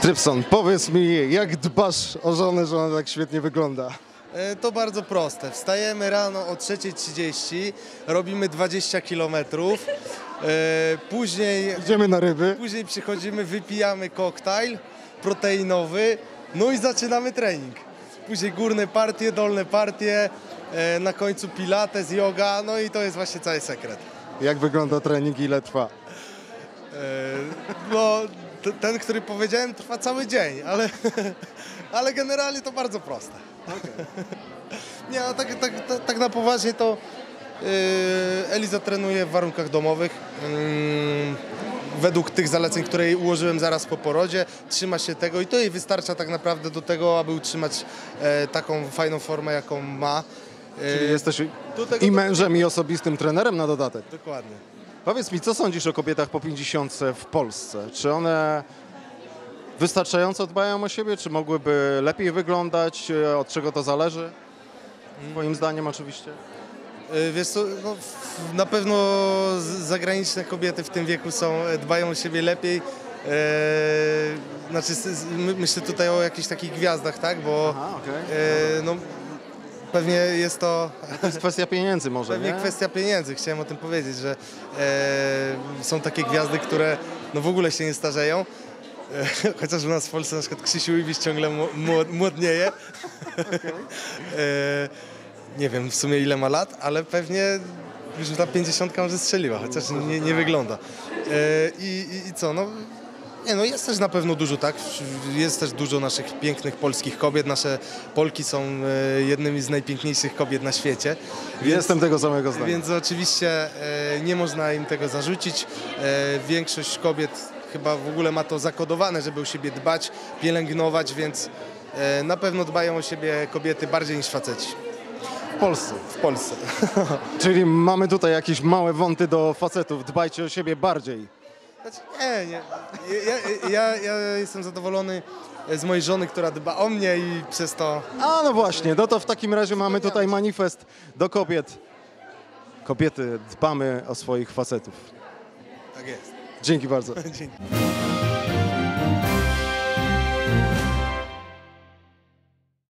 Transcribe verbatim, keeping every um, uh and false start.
Trypson, powiedz mi, jak dbasz o żonę, że ona tak świetnie wygląda? To bardzo proste. Wstajemy rano o trzeciej trzydzieści, robimy dwadzieścia kilometrów, później, Idziemy na ryby. później przychodzimy, wypijamy koktajl proteinowy, no i zaczynamy trening. Później górne partie, dolne partie, na końcu pilates, yoga, no i to jest właśnie cały sekret. Jak wygląda trening, ile trwa? No, t- ten, który powiedziałem, trwa cały dzień, ale, ale generalnie to bardzo proste. Okay. Nie, no tak, tak, tak, tak na poważnie to yy, Eliza trenuje w warunkach domowych. Yy, według tych zaleceń, które jej ułożyłem zaraz po porodzie, trzyma się tego i to jej wystarcza tak naprawdę do tego, aby utrzymać e, taką fajną formę, jaką ma. Yy, Czyli jesteś tego i do- mężem, i osobistym trenerem na dodatek. Dokładnie. Powiedz mi, co sądzisz o kobietach po pięćdziesiątce w Polsce? Czy one wystarczająco dbają o siebie, czy mogłyby lepiej wyglądać? Od czego to zależy? Twoim zdaniem oczywiście. Yy, Wiesz co, no, w- na pewno z- zagraniczne kobiety w tym wieku są, dbają o siebie lepiej. Yy, znaczy, s- s- my- myślę tutaj o jakichś takich gwiazdach, tak? Bo Aha, okej. yy, no, pewnie jest to To jest kwestia pieniędzy może, pewnie nie? kwestia pieniędzy. Chciałem o tym powiedzieć, że e, są takie gwiazdy, które no, w ogóle się nie starzeją. E, chociaż u nas w Polsce na przykład Krzysiu Iwiś ciągle mu- młod- młodnieje. e, nie wiem w sumie ile ma lat, ale pewnie już ta pięćdziesiątka może strzeliła, chociaż nie, nie wygląda. E, i, i, I co, no... Nie, no jest też na pewno dużo, tak? Jest też dużo naszych pięknych polskich kobiet. Nasze Polki są e, jednymi z najpiękniejszych kobiet na świecie. Więc, Jestem tego samego zdania. więc oczywiście e, nie można im tego zarzucić. E, większość kobiet chyba w ogóle ma to zakodowane, żeby o siebie dbać, pielęgnować, więc e, na pewno dbają o siebie kobiety bardziej niż faceci W Polsce. w Polsce. Czyli mamy tutaj jakieś małe wąty do facetów. Dbajcie o siebie bardziej. Znaczy, nie, nie. Ja, ja, ja jestem zadowolony z mojej żony, która dba o mnie i przez to... A no właśnie, no to w takim razie mamy tutaj manifest do kobiet. Kobiety, dbamy o swoich facetów. Tak jest. Dzięki bardzo. Dzięki.